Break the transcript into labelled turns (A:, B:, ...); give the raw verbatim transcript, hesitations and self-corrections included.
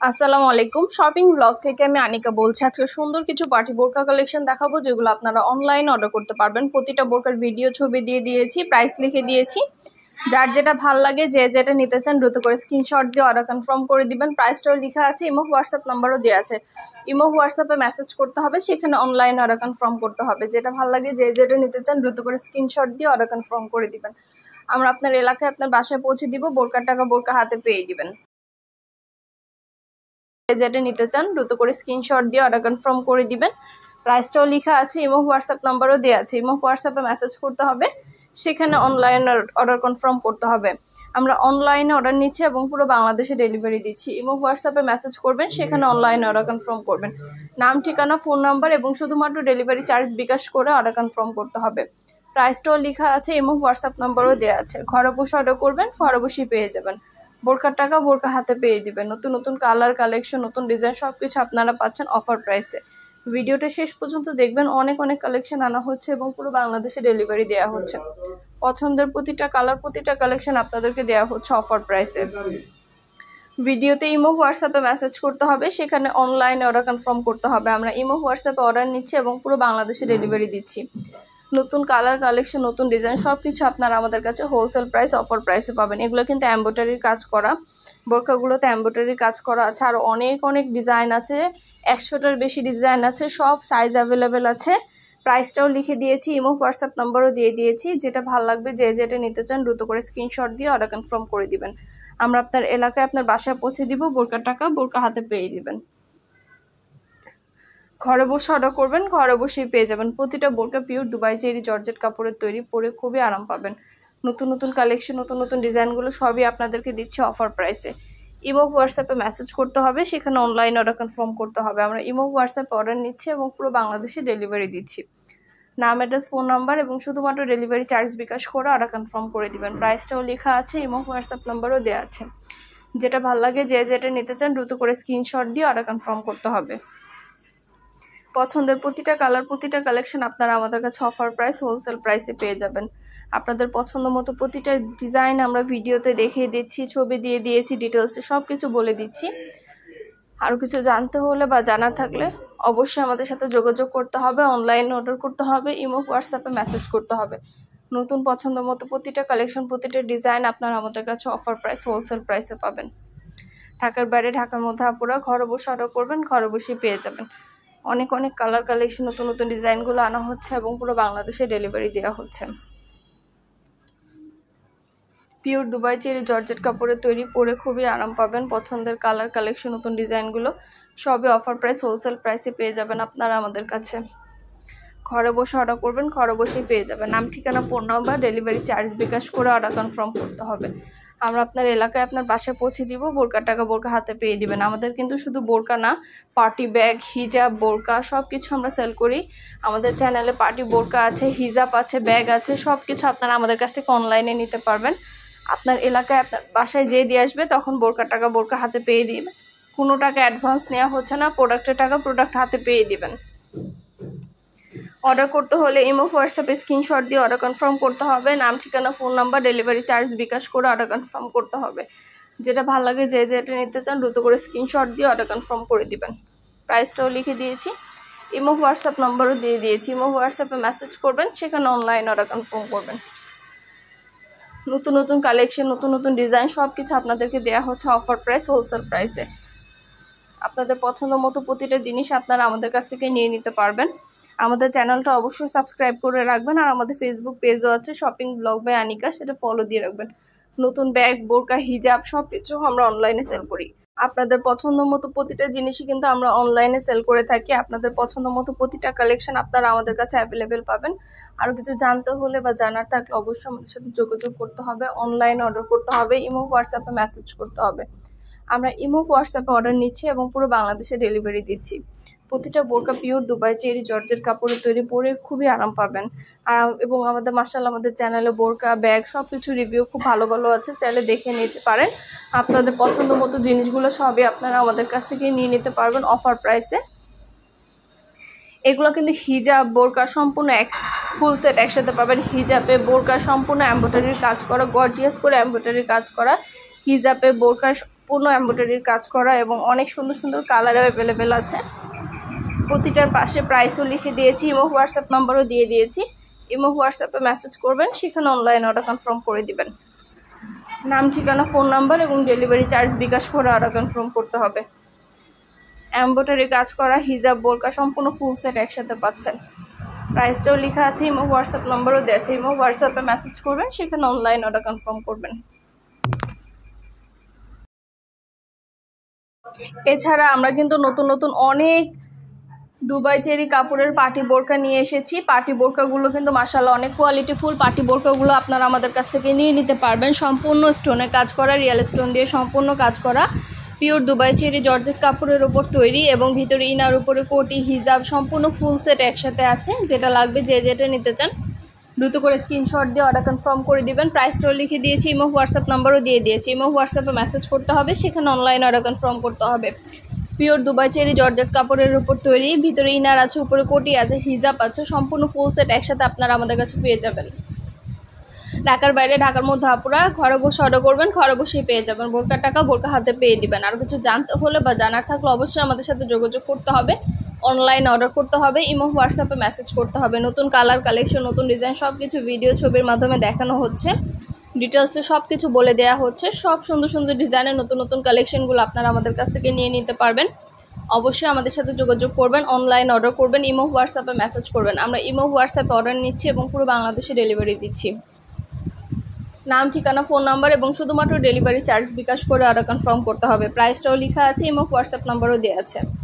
A: আসসালামু আলাইকুম shopping blog থেকে আমি আনিকা বলছি। আজকে সুন্দর কিছু পার্টি বোরকা কালেকশন দেখাবো যেগুলো আপনারা অনলাইনে অর্ডার করতে পারবেন। প্রতিটা বোরকার ভিডিও ছবি দিয়ে দিয়েছি, প্রাইস লিখে দিয়েছি। যার যেটা ভাল লাগে, যে যেটা নিতে চান দ্রুত করে স্ক্রিনশট দিয়ে অর্ডার কনফার্ম করে দিবেন। প্রাইসটাও লেখা আছে, ইমো হোয়াটসঅ্যাপ নাম্বারও দেওয়া আছে। ইমো হোয়াটসঅ্যাপে মেসেজ করতে হবে, সেখানে অনলাইনে অর্ডার কনফার্ম করতে হবে। যেটা ভাল লাগে, যে যেটা নিতে চান দ্রুত করে স্ক্রিনশট দিয়ে অর্ডার কনফার্ম করে দিবেন। আমরা আপনার এলাকায় আপনার বাসায় পৌঁছে দিব, বোরকার টাকা বোরকা হাতে পেয়ে দিবেন। যেটা নিতে চান দ্রুত করে স্ক্রিনশট দিয়ে অর্ডার কনফার্ম করে দিবেন। প্রাইসটাও লেখা আছে, ইমো হোয়াটসঅ্যাপ নাম্বারও দেওয়া আছে। ইমো হোয়াটসঅ্যাপে মেসেজ করতে হবে, সেখানে অনলাইন অর্ডার কনফার্ম করতে হবে। আমরা অনলাইনে অর্ডার নিচ্ছি এবং পুরো বাংলাদেশে ডেলিভারি দিচ্ছি। ইমো হোয়াটসঅ্যাপে মেসেজ করবেন, সেখানে অনলাইনে অর্ডার কনফার্ম করবেন। নাম, ঠিকানা, ফোন নাম্বার এবং শুধুমাত্র ডেলিভারি চার্জ বিকাশ করে অর্ডার কনফার্ম করতে হবে। প্রাইসটাও লেখা আছে, ইমো হোয়াটসঅ্যাপ নাম্বারও দেওয়া আছে। ঘরে বসে অর্ডার করবেন, ঘরে বসেই পেয়ে যাবেন। বোরকার টাকা বোরকা হাতে পেয়ে দিবেন। নতুন নতুন কালার, কালেকশন, নতুন ডিজাইন সব কিছু আপনারা পাচ্ছেন অফার প্রাইসে। ভিডিওটা শেষ পর্যন্ত দেখবেন, অনেক অনেক কালেকশন আনা হচ্ছে এবং পুরো বাংলাদেশে ডেলিভারি দেওয়া হচ্ছে। পছন্দের প্রতিটা কালার, প্রতিটা কালেকশন আপনাদেরকে দেওয়া হচ্ছে অফার প্রাইসে। ভিডিওতে ইমো হোয়াটসঅ্যাপে মেসেজ করতে হবে, সেখানে অনলাইনে অর্ডার কনফার্ম করতে হবে। আমরা ইমো হোয়াটসঅ্যাপে অর্ডার নিচ্ছি এবং পুরো বাংলাদেশে ডেলিভারি দিচ্ছি। নতুন কালার, কালেকশন, নতুন ডিজাইন সব কিছু আপনারা আমাদের কাছে হোলসেল প্রাইস, অফার প্রাইসে পাবেন। এগুলো কিন্তু এমব্রয়ডারির কাজ করা, বোরকাগুলোতে এমব্রয়ডারির কাজ করা আছে। আর অনেক অনেক ডিজাইন আছে, একশোটার বেশি ডিজাইন আছে, সব সাইজ অ্যাভেলেবেল আছে। প্রাইসটাও লিখে দিয়েছি, ইমো হোয়াটসঅ্যাপ নাম্বারও দিয়ে দিয়েছি। যেটা ভালো লাগবে, যে যেটা নিতে চান দ্রুত করে স্ক্রিনশট দিয়ে অর্ডার কনফার্ম করে দিবেন। আমরা আপনার এলাকায় আপনার বাসায় পৌঁছে দিব, বোরকার টাকা বোরকা হাতে পেয়ে দিবেন। ঘরে বসে অর্ডার করবেন, ঘরে বসেই পেয়ে যাবেন। প্রতিটা বোরকা পিওর দুবাই চেরি জর্জেট কাপড়ের তৈরি, পরে খুবই আরাম পাবেন। নতুন নতুন কালেকশন, নতুন নতুন ডিজাইনগুলো সবই আপনাদেরকে দিচ্ছে অফার প্রাইসে। ইমো হোয়াটসঅ্যাপে মেসেজ করতে হবে, সেখানে অনলাইন অর্ডার কনফার্ম করতে হবে। আমরা ইমো হোয়াটসঅ্যাপে অর্ডার নিচ্ছি এবং পুরো বাংলাদেশে ডেলিভারি দিচ্ছি। নাম, অ্যাড্রেস, ফোন নাম্বার এবং শুধুমাত্র ডেলিভারি চার্জ বিকাশ করে অর্ডার কনফার্ম করে দিবেন। প্রাইসটাও লেখা আছে, ইমো হোয়াটসঅ্যাপ নাম্বারও দেওয়া আছে। যেটা ভালো লাগে, যে যেটা নিতে চান দ্রুত করে স্ক্রিনশট দিয়ে অর্ডার কনফার্ম করতে হবে। পছন্দের প্রতিটা কালার, প্রতিটা কালেকশন আপনারা আমাদের কাছে অফার প্রাইস, হোলসেল প্রাইসে পেয়ে যাবেন। আপনাদের পছন্দ মতো প্রতিটা ডিজাইন আমরা ভিডিওতে দেখিয়ে দিচ্ছি, ছবি দিয়ে দিয়েছি, ডিটেলসে সব কিছু বলে দিচ্ছি। আরও কিছু জানতে হলে বা জানার থাকলে অবশ্যই আমাদের সাথে যোগাযোগ করতে হবে, অনলাইন অর্ডার করতে হবে, ইমো হোয়াটসঅ্যাপে মেসেজ করতে হবে। নতুন পছন্দ মতো প্রতিটা কালেকশন, প্রতিটা ডিজাইন আপনারা আমাদের কাছে অফার প্রাইস, হোলসেল প্রাইসে পাবেন। ঢাকার বাইরে, ঢাকার মধ্যে আপুরা ঘরে বসে অর্ডার করবেন, ঘরে বসেই পেয়ে যাবেন। অনেক অনেক কালার, কালেকশন, নতুন নতুন ডিজাইনগুলো আনা হচ্ছে এবং পুরো বাংলাদেশে ডেলিভারি দেওয়া হচ্ছে। পিওর দুবাই চেরি জর্জেট কাপড়ের তৈরি, পরে খুবই আরাম পাবেন। পছন্দের কালার, কালেকশন, নতুন ডিজাইনগুলো সবই অফার প্রাইস, হোলসেল প্রাইসে পেয়ে যাবেন আপনারা আমাদের কাছে। ঘরে বসে অর্ডার করবেন, ঘরে বসেই পেয়ে যাবেন। নাম, ঠিকানা, phone number, delivery charge bKash করে অর্ডার কনফার্ম করতে হবে। আমরা আপনার এলাকায় আপনার বাসায় পৌঁছে দিব, বোরকার টাকা বোরকা হাতে পেয়ে দিবেন। আমাদের কিন্তু শুধু বোরকা না, পার্টি ব্যাগ, হিজাব, বোরকা সব কিছু আমরা সেল করি। আমাদের চ্যানেলে পার্টি বোরকা আছে, হিজাব আছে, ব্যাগ আছে, সব কিছু আপনারা আমাদের কাছ থেকে অনলাইনে নিতে পারবেন। আপনার এলাকায় আপনার বাসায় যেয়ে দিয়ে আসবে, তখন বোরকার টাকা বোরকা হাতে পেয়ে দিবেন। কোনো টাকা অ্যাডভান্স নেওয়া হচ্ছে না, প্রোডাক্টের টাকা প্রোডাক্ট হাতে পেয়ে দিবেন। অর্ডার করতে হলে ইমো হোয়াটসঅ্যাপে স্ক্রিনশট দিয়ে অর্ডার কনফার্ম করতে হবে। নাম, ঠিকানা, phone number, delivery charge bKash করে অর্ডার কনফার্ম করতে হবে। যেটা ভালো লাগে, যে যেটা নিতে চান দ্রুত করে স্ক্রিনশট দিয়ে অর্ডার কনফার্ম করে দিবেন। প্রাইসটাও লিখে দিয়েছি, ইমো হোয়াটসঅ্যাপ নাম্বারও দিয়ে দিয়েছি। ইমো হোয়াটসঅ্যাপে মেসেজ করবেন, সেখানে অনলাইন অর্ডার কনফার্ম করবেন। নতুন নতুন কালেকশন, নতুন নতুন ডিজাইন সব কিছু আপনাদেরকে দেওয়া হচ্ছে অফার প্রাইস, হোলসেল প্রাইসে। আপনাদের পছন্দ মতো প্রতিটা জিনিস আপনারা আমাদের কাছ থেকে নিয়ে নিতে পারবেন। আমাদের চ্যানেলটা অবশ্যই সাবস্ক্রাইব করে রাখবেন। আর আমাদের ফেসবুক পেজও আছে, শপিং ব্লগ বাই আনিকা, সেটা ফলো দিয়ে রাখবেন। নতুন ব্যাগ, বোরকা, হিজাব সব কিছু আমরা অনলাইনে সেল করি। আপনাদের পছন্দ মতো প্রতিটা জিনিসই কিন্তু আমরা অনলাইনে সেল করে থাকি। আপনাদের পছন্দ মতো প্রতিটা কালেকশন আপনারা আমাদের কাছে অ্যাভেলেবেল পাবেন। আরও কিছু জানতে হলে বা জানার থাকলে অবশ্যই আমাদের সাথে যোগাযোগ করতে হবে, অনলাইন অর্ডার করতে হবে, ইমো হোয়াটসঅ্যাপে মেসেজ করতে হবে। আমরা ইমো হোয়াটসঅ্যাপে অর্ডার নিচ্ছি এবং পুরো বাংলাদেশে ডেলিভারি দিচ্ছি। প্রতিটা বোরকা পিওর দুবাই চেরি জর্জেট কাপড়ের তৈরি, পরে খুবই আরাম পাবেন। আর এবং আমাদের মাশাআল্লাহ আমাদের চ্যানেলে বোরকা, ব্যাগ সব কিছু রিভিউ খুব ভালো ভালো আছে, চাইলে দেখে নিতে পারেন। আপনাদের পছন্দ মতো জিনিসগুলো সবই আপনারা আমাদের কাছ থেকে নিয়ে নিতে পারবেন অফার প্রাইসে। এগুলো কিন্তু হিজাব, বোরকা সম্পূর্ণ এক ফুল সেট একসাথে পাবেন। হিজাবে, বোরকা সম্পূর্ণ এমব্রয়ডারির কাজ করা, গর্জিয়াস করে এমব্রয়ডারির কাজ করা। হিজাবে, বোরকা পূর্ণ এমব্রয়ডারির কাজ করা এবং অনেক সুন্দর সুন্দর কালারও অ্যাভেলেবেল আছে। প্রতিটার পাশে প্রাইসও লিখে দিয়েছি, ইমো হোয়াটসঅ্যাপ নাম্বারও দিয়ে দিয়েছি। ইমো হোয়াটসঅ্যাপে মেসেজ করবেন, সেখানে অনলাইন অর্ডার কনফার্ম করে দিবেন। নাম, ঠিকানা, ফোন নাম্বার এবং ডেলিভারি চার্জ বিকাশ করে অর্ডার কনফার্ম করতে হবে। এমব্রয়ডারি কাজ করা হিজাব, বোরকা সম্পূর্ণ ফুল সেট একসাথে পাচ্ছেন। প্রাইসটাও লেখা আছে, ইমো হোয়াটসঅ্যাপ নাম্বারও দেওয়া আছে। ইমো হোয়াটসঅ্যাপে মেসেজ করবেন, সেখানে অনলাইন অর্ডার কনফার্ম করবেন। এছাড়া আমরা কিন্তু নতুন নতুন অনেক দুবাই চেরি কাপড়ের পার্টি বোরকা নিয়ে এসেছি। পার্টি বোরকাগুলো কিন্তু মাশাআল্লাহ অনেক কোয়ালিটিফুল। পার্টি বোরকাগুলো আপনারা আমাদের কাছ থেকে নিয়ে নিতে পারবেন। সম্পূর্ণ স্টোনে কাজ করা, রিয়েল স্টোন দিয়ে সম্পূর্ণ কাজ করা, পিওর দুবাই চেরি জর্জেট কাপড়ের ওপর তৈরি এবং ভিতরে ইনার উপরে কোটি, হিজাব সম্পূর্ণ ফুল সেট একসাথে আছে। যেটা লাগবে যে যেটা নিতে চান দ্রুত করে স্ক্রিনশট দিয়ে অর্ডার কনফার্ম করে দিবেন। প্রাইসটাও লিখে দিয়েছি, ইমো হোয়াটসঅ্যাপ নাম্বারও দিয়ে দিয়েছি। ইমো হোয়াটসঅ্যাপে মেসেজ করতে হবে, সেখানে অনলাইন অর্ডার কনফার্ম করতে হবে। পিওর দুবাই চেরি জর্জেট কাপড়ের উপর তৈরি, ভিতরে ইনার আছে, উপরে কোটি আছে, হিজাব আছে, সম্পূর্ণ ফুল সেট একসাথে আপনারা আমাদের কাছে পেয়ে যাবেন। ঢাকার বাইরে, ঢাকার মধ্যে আপুরা ঘরে বসে অর্ডার করবেন, ঘরে বসেই পেয়ে যাবেন। বোরকার টাকা বোরকা হাতে পেয়ে দিবেন। আর কিছু জানতে হলে বা জানার থাকলে অবশ্যই আমাদের সাথে যোগাযোগ করতে হবে, অনলাইন অর্ডার করতে হবে, ইমো হোয়াটসঅ্যাপে মেসেজ করতে হবে। নতুন কালার, কালেকশন, নতুন ডিজাইন সব কিছু ভিডিও ছবির মাধ্যমে দেখানো হচ্ছে, ডিটেলসে সব কিছু বলে দেওয়া হচ্ছে। সব সুন্দর সুন্দর ডিজাইনের নতুন নতুন কালেকশনগুলো আপনারা আমাদের কাছ থেকে নিয়ে নিতে পারবেন। অবশ্যই আমাদের সাথে যোগাযোগ করবেন, অনলাইন অর্ডার করবেন, ইমো হোয়াটসঅ্যাপে মেসেজ করবেন। আমরা ইমো হোয়াটসঅ্যাপে অর্ডার নিচ্ছি এবং পুরো বাংলাদেশে ডেলিভারি দিচ্ছি। নাম, ঠিকানা, ফোন নাম্বার এবং শুধুমাত্র ডেলিভারি চার্জ বিকাশ করে অর্ডার কনফার্ম করতে হবে। প্রাইসটাও লেখা আছে, ইমো হোয়াটসঅ্যাপ নাম্বারও দেওয়া আছে।